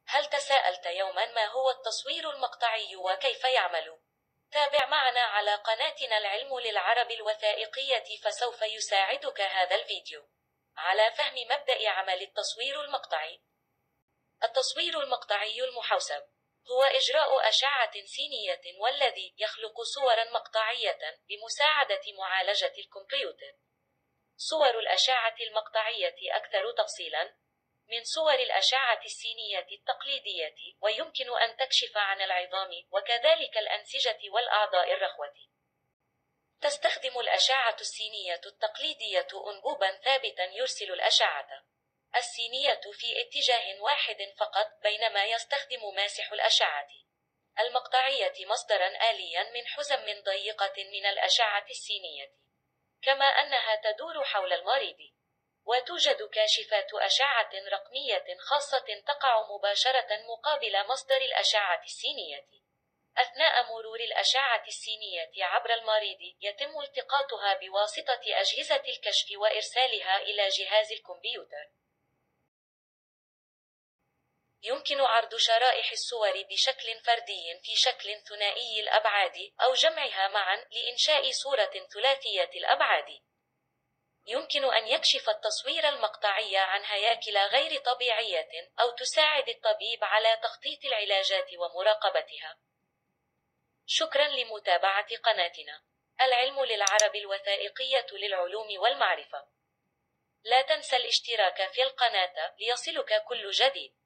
هل تساءلت يوما ما هو التصوير المقطعي وكيف يعمل؟ تابع معنا على قناتنا العلم للعرب الوثائقية، فسوف يساعدك هذا الفيديو على فهم مبدأ عمل التصوير المقطعي. التصوير المقطعي المحوسب هو إجراء أشعة سينية والذي يخلق صورا مقطعية بمساعدة معالجة الكمبيوتر. صور الأشعة المقطعية أكثر تفصيلا من صور الأشعة السينية التقليدية، ويمكن أن تكشف عن العظام وكذلك الأنسجة والأعضاء الرخوة. تستخدم الأشعة السينية التقليدية أنبوبا ثابتا يرسل الأشعة السينية في اتجاه واحد فقط، بينما يستخدم ماسح الأشعة المقطعية مصدرا آليا من حزم ضيقة من الأشعة السينية، كما أنها تدور حول المريض. وتوجد كاشفات أشعة رقمية خاصة تقع مباشرة مقابل مصدر الأشعة السينية. أثناء مرور الأشعة السينية عبر المريض يتم التقاطها بواسطة أجهزة الكشف وإرسالها إلى جهاز الكمبيوتر. يمكن عرض شرائح الصور بشكل فردي في شكل ثنائي الأبعاد أو جمعها معا لإنشاء صورة ثلاثية الأبعاد. يمكن أن يكشف التصوير المقطعي عن هياكل غير طبيعية أو تساعد الطبيب على تخطيط العلاجات ومراقبتها. شكرا لمتابعة قناتنا العلم للعرب الوثائقية للعلوم والمعرفة. لا تنسى الاشتراك في القناة ليصلك كل جديد.